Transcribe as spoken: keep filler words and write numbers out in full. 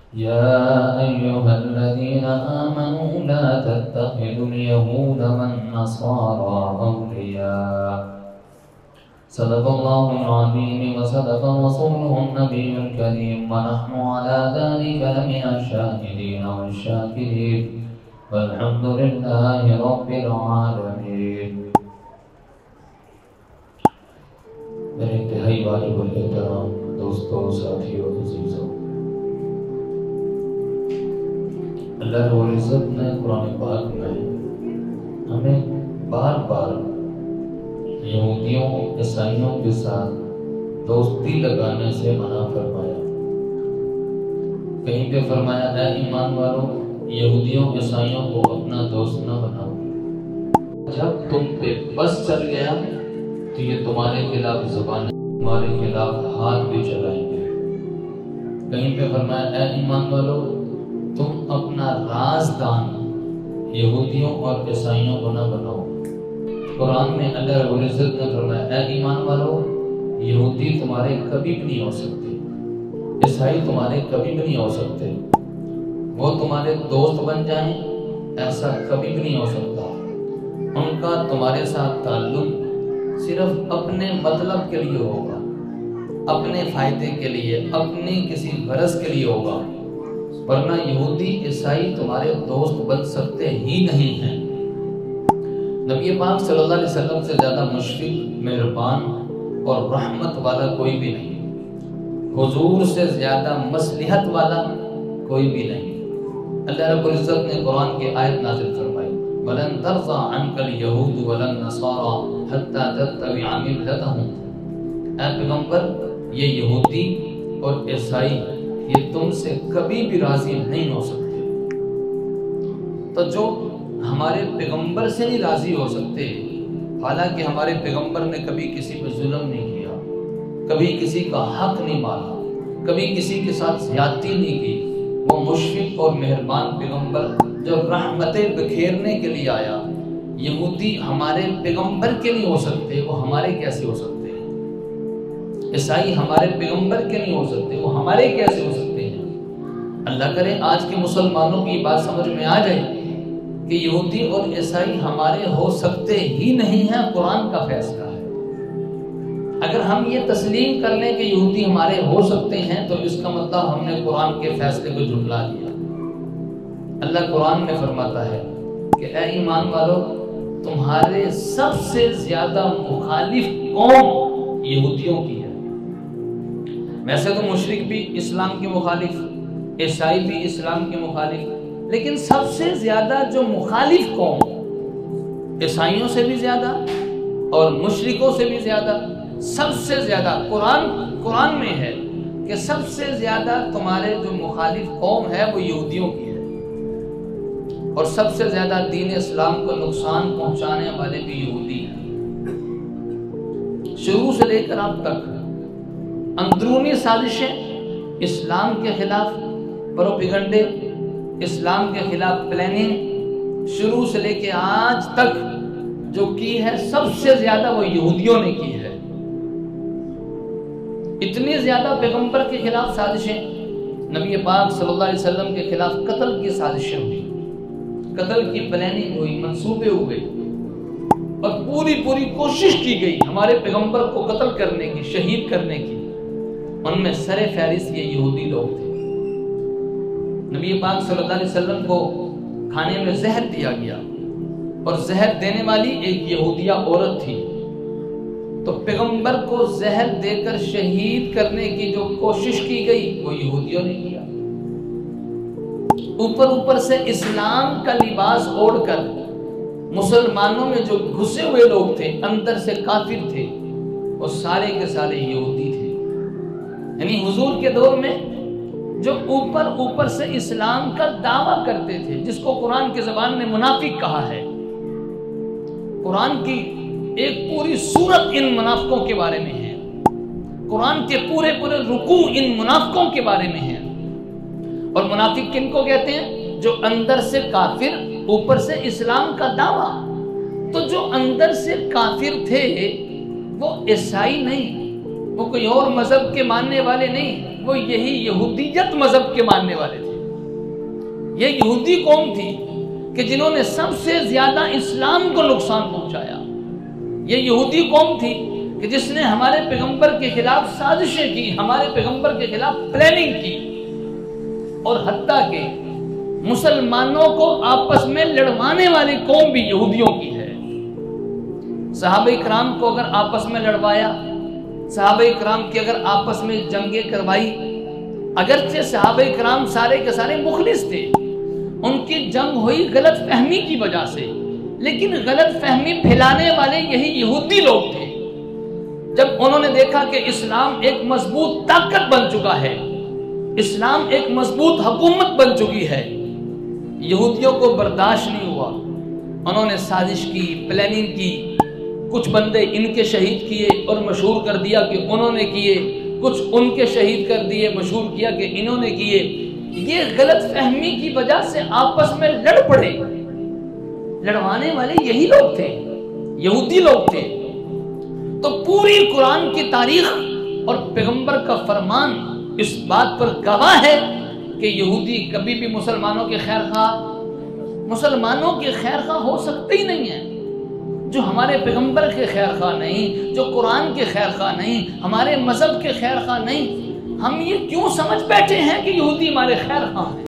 يا أيها الذين آمنوا لا تتخذوا اليهود والنصارى أولياء صدق الله العظيم وصدق رسوله النبي الكريم ونحن على ذلك لمن الشاهدين والشاكرين والحمد لله رب العالمين. میرے انتہائی واجب الاحترام دوستوں، ساتھیوں، عزیزوں، اللہ رب العزت نے قرآن پاک میں ہمیں بار بار یہودیوں عیسائیوں کے ساتھ دوستی لگانے سے منع فرمایا. کہیں پہ فرمایا اے ایمان والو یہودیوں عیسائیوں کو اپنا دوست نہ بناؤ، جب تم پہ بس چل گیا تو یہ تمہارے خلاف زبان تمہارے خلاف ہاتھ بھی چلائیں گے. کہیں پہ فرمایا اے ایمان والو تم اپنا رازدان یہودیوں اور عیسائیوں کو نہ بناؤ. قرآن میں اللہ رب العزت نے فرمایا اے ایمان والو یہودی تمہارے کبھی بھی نہیں ہو سکتے، عیسائی تمہارے کبھی بھی نہیں ہو سکتے، وہ تمہارے دوست بن جائیں ایسا کبھی بھی نہیں ہو سکتا. ان کا تمہارے ساتھ تعلق صرف اپنے مطلب کے لیے ہوگا، اپنے فائدے کے لیے، اپنی کسی غرض کے لیے ہوگا، ورنہ یہودی عیسائی تمہارے دوست بن سکتے ہی نہیں ہیں. نبی پاک صلی اللہ علیہ وسلم سے زیادہ مشفق، مہربان اور رحمت والا کوئی بھی نہیں، حضور سے زیادہ مصلحت والا کوئی بھی نہیں. اللہ رب العزت نے قرآن کی آیت نازل فرمائی وَلَن تَرْضَىٰ عَنْكَ الْيَهُودُ وَلَا النَّصَارَىٰ حَتَّىٰ تَتَّبِعَ مِلَّتَهُمْ. اے پیغمبر یہ یہودی اور عیسائی یہ تم سے کبھی بھی راضی نہیں ہو سکتے. تو جو ہمارے پیغمبر سے نہیں راضی ہو سکتے، حالانکہ ہمارے پیغمبر نے کبھی کسی پہ ظلم نہیں کیا، کبھی کسی کا حق نہیں مانا، کبھی کسی کے ساتھ زیادتی نہیں کی، وہ مشفق اور مہربان پیغمبر جو رحمتیں بکھیرنے کے لیے آیا. یہودی ہمارے پیغمبر کے نہیں ہو سکتے، وہ ہمارے کیسے ہو سکتے ہیں؟ عیسائی ہمارے پیغمبر کے نہیں ہو سکتے، وہ ہمارے کیسے ہو سکتے ہیں؟ اللہ کرے آج کے مسلمانوں کی بات سمجھ میں آ جائے کہ یہودی اور عیسائی ہمارے ہو سکتے ہی نہیں ہیں. قرآن کا فیصلہ ہے. اگر ہم یہ تسلیم کر لیں کہ یہودی ہمارے ہو سکتے ہیں تو اس کا مطلب ہم نے قرآن کے فیصلے کو جھٹلا دیا. اللہ قرآن میں فرماتا ہے کہ اے ایمان والو تمہارے سب سے زیادہ مخالف قوم یہودیوں کی ہے. ویسے تو مشرک بھی اسلام کے مخالف، عیسائی بھی اسلام کے مخالف، لیکن سب سے زیادہ جو مخالف قوم عیسائیوں سے بھی زیادہ اور مشرکوں سے بھی زیادہ، سب سے زیادہ قرآن قرآن میں ہے کہ سب سے زیادہ تمہارے جو مخالف قوم ہے وہ یہودیوں کی ہے، اور سب سے زیادہ دین اسلام کو نقصان پہنچانے والے بھی یہودی ہیں. شروع سے لے کر اب تک اندرونی سازشیں اسلام کے خلاف، پروپیگنڈے اسلام کے خلاف پلاننگ، شروع سے لے کے آج تک جو کی ہے سب سے زیادہ وہ یہودیوں نے کی ہے. اتنی زیادہ پیغمبر کے خلاف سازشیں، نبی پاک صلی اللہ علیہ وسلم کے خلاف قتل کی سازشیں ہوئی، قتل کی پلاننگ ہوئی، منصوبے ہوئے اور پوری پوری کوشش کی گئی ہمارے پیغمبر کو قتل کرنے کی، شہید کرنے کی. ان میں سر فہرست یہ یہودی لوگ تھے. نبی پاک صلی اللہ علیہ وسلم کو کھانے میں زہر دیا گیا اور زہر دینے والی ایک یہودیہ عورت تھی. تو پیغمبر کو زہر دے کر شہید کرنے کی جو کوشش کی گئی وہ یہودیوں نے کیا. اوپر اوپر سے اسلام کا لباس اوڑھ کر مسلمانوں میں جو گھسے ہوئے لوگ تھے، اندر سے کافر تھے، وہ سارے کے سارے یہودی تھے. یعنی حضور کے دور میں جو اوپر اوپر سے اسلام کا دعویٰ کرتے تھے، جس کو قرآن کی زبان نے منافق کہا ہے. قرآن کی ایک پوری سورت ان منافقوں کے بارے میں ہے، قرآن کے پورے پورے رکوع ان منافقوں کے بارے میں ہیں. اور منافق کن کو کہتے ہیں؟ جو اندر سے کافر، اوپر سے اسلام کا دعویٰ. تو جو اندر سے کافر تھے وہ عیسائی نہیں، وہ کوئی اور مذہب کے ماننے والے نہیں، وہ وہ یہی یہودیت مذہب کے ماننے والے تھے. یہ یہودی قوم تھی کہ جنہوں نے سب سے زیادہ اسلام کو نقصان پہنچایا. یہ یہودی قوم تھی کہ جس نے ہمارے پیغمبر کے خلاف سازشیں کی، ہمارے پیغمبر کے خلاف پلاننگ کی، اور حتیٰ کہ مسلمانوں کو آپس میں لڑوانے والی قوم بھی یہودیوں کی ہے. صحابہ کرام کو اگر آپس میں لڑوایا، صحابہ کرام کی اگر آپس میں جنگیں کروائی، اگرچہ صحابہ کرام سارے کے سارے مخلص تھے، ان کی جنگ ہوئی غلط فہمی کی وجہ سے، لیکن غلط فہمی پھیلانے والے یہی یہودی لوگ تھے. جب انہوں نے دیکھا کہ اسلام ایک مضبوط طاقت بن چکا ہے، اسلام ایک مضبوط حکومت بن چکی ہے، یہودیوں کو برداشت نہیں ہوا. انہوں نے سازش کی، پلاننگ کی، کچھ بندے ان کے شہید کیے اور مشہور کر دیا کہ انہوں نے کیے، کچھ ان کے شہید کر دیے، مشہور کیا کہ انہوں نے کیے. یہ غلط فہمی کی وجہ سے آپس میں لڑ پڑے. لڑوانے والے یہی لوگ تھے، یہودی لوگ تھے. تو پوری قرآن کی تاریخ اور پیغمبر کا فرمان اس بات پر گواہ ہے کہ یہودی کبھی بھی مسلمانوں کے خیر خواہ مسلمانوں کے خیر خواہ ہو سکتے ہی نہیں ہیں. جو ہمارے پیغمبر کے خیر خواہ نہیں، جو قرآن کے خیر خواہ نہیں، ہمارے مذہب کے خیر خواہ نہیں، ہم یہ کیوں سمجھ بیٹھے ہیں کہ یہودی ہمارے خیر خواہ ہیں؟